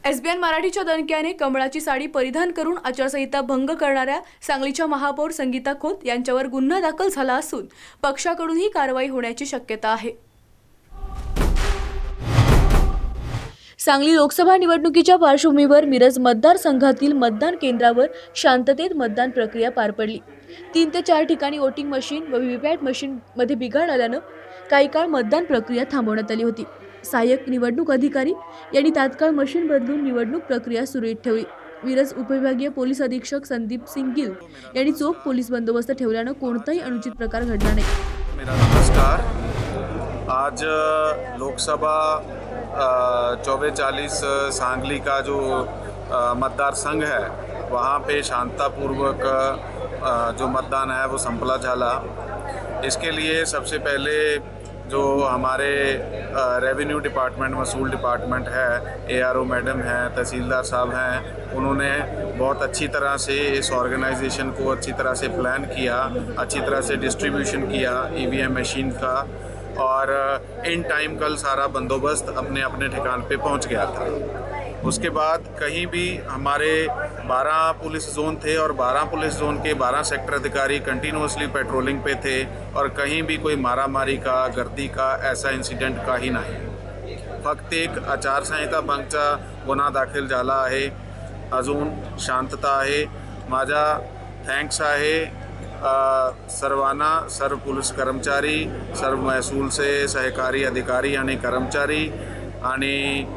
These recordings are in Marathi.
एसबीएन मराठीच्या दणक्याने कमळाची साडी परिधान करून आचारसंहिता भंग करणाऱ्या सांगलीच्या महापौर संगीता खोत यांच्यावर गुन्हा दाखल झाला असून पक्षाकडूनही कारवाई होण्याची शक्यता आहे। सांगली लोकसभा निवडणुकीच्या पार्श्वभूमीवर मिरज मतदारसंघातील मतदान केंद्रावर शांततेत मतदान प्रक्रिया पार पडली। 3 ते 4 ठिकाणी वोटिंग मशीन व व्हीव्हीपॅट मशीन मध्ये बिघाड आल्याने काही काळ मतदान प्रक्रिया थांबवण्यात आली होती। सहाय्यक निवडणूक अधिकारी यांनी तात्काळ मशीन बदलून निवडणूक प्रक्रिया सुरळीत ठेवली। मिरज उपविभागीय पोलीस अधीक्षक संदीप सिंग गिल यांनी चोख पोलीस बंदोबस्त ठेवल्याने कोणताही अनुचित प्रकार घडला नाही। मेरा नमस्कार। आज लोकसभा 2440 सांगली का जो मतदार संघ है वहाँ पे शांतिपूर्वक जो मतदान है वो संपला झाला। इसके लिए सबसे पहले जो हमारे रेवेन्यू डिपार्टमेंट वसूल डिपार्टमेंट है, एआरओ मैडम हैं, तहसीलदार साहब हैं, उन्होंने बहुत अच्छी तरह से इस ऑर्गेनाइजेशन को अच्छी तरह से प्लान किया, अच्छी तरह से डिस्ट्रीब्यूशन किया ईवीएम मशीन का, और इन टाइम कल सारा बंदोबस्त अपने अपने ठिकान पे पहुंच गया था। उसके बाद कहीं भी हमारे 12 पुलिस जोन थे और 12 पुलिस जोन के 12 सेक्टर अधिकारी कंटिन्यूसली पेट्रोलिंग पे थे और कहीं भी कोई मारामारी का, गर्दी का ऐसा इंसिडेंट काही नाही। फक्त एक आचारसंहिता भंगचा गुन्हा दाखल झाला आहे। अजून शांतता आहे। माझा थँक्स आहे सर्वांना, सर्व पुलिस कर्मचारी, सर्व महसूलचे सहकारी अधिकारी आणि कर्मचारी आणि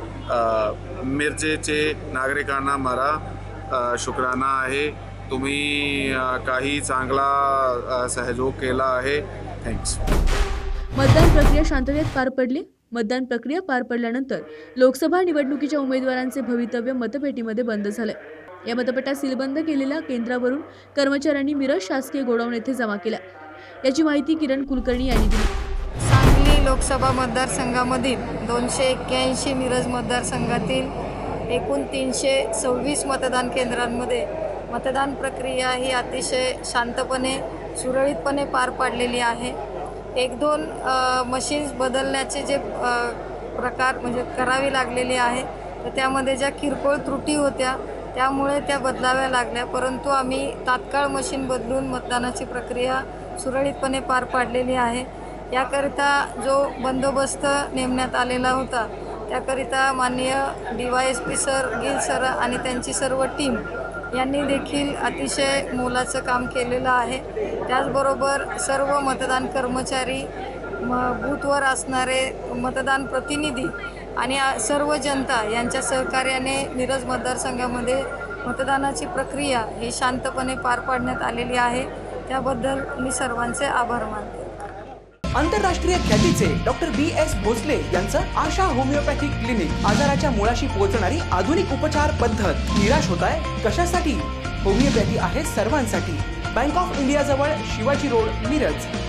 मिरजेचे नागरिकांना मारा शुक्राना आहे। तुम्ही काही चांगला सहयोग केला आहे। थँक्स। मतदान प्रक्रिया शांततेत पार पडली। मतदान प्रक्रिया पार पडल्यानंतर लोकसभा निवडणुकीच्या उमेदवारांचे भवितव्य मतपेटीमध्ये बंद झाले। या मतपेट्या सीलबंद केलेल्या केंद्रावरून कर्मचाऱ्यांनी मिरज शासकीय गोडाऊन येथे जमा केल्या। याची माहिती किरण कुलकर्णी यांनी दिली। सांगली लोकसभा मतदारसंघामधील 281 मिरज मतदारसंघातील एकूण 326 मतदान केंद्रांमध्ये मतदान प्रक्रिया ही अतिशय शांतपणे सुरळीतपणे पार पाडलेली आहे। 1-2 मशीन्स बदलण्याचे जे प्रकार म्हणजे करावी लागलेली आहे, तर त्यामध्ये ज्या किरकोळ त्रुटी होत्या त्यामुळे त्या बदलाव्या लागल्या, परंतु आम्ही तात्काळ मशीन बदलून मतदानाची प्रक्रिया सुरळीतपणे पार पाडलेली आहे। याकरिता जो बंदोबस्त नेमण्यात आलेला होता त्याकरिता माननीय DYSP सर, गिल सर आणि त्यांची सर्व टीम यांनी देखील अतिशय मोलाचं काम केलेलं आहे। त्याचबरोबर सर्व मतदान कर्मचारी, बूथवर असणारे मतदान प्रतिनिधी आणि सर्व जनता यांच्या सहकार्याने मिरज मतदारसंघामध्ये मतदानाची प्रक्रिया ही शांतपणे पार पाडण्यात आलेली आहे। त्याबद्दल मी सर्वांचे आभार मानते। आंतरराष्ट्रीय ख्यातीचे डॉक्टर BS भोसले यांचं आशा होमिओपॅथिक क्लिनिक, आजाराच्या मुळाशी पोहोचणारी आधुनिक उपचार पद्धत। निराश होताय कशासाठी? होमिओपॅथी आहे सर्वांसाठी। बँक ऑफ इंडिया जवळ शिवाजी रोड, मिरज।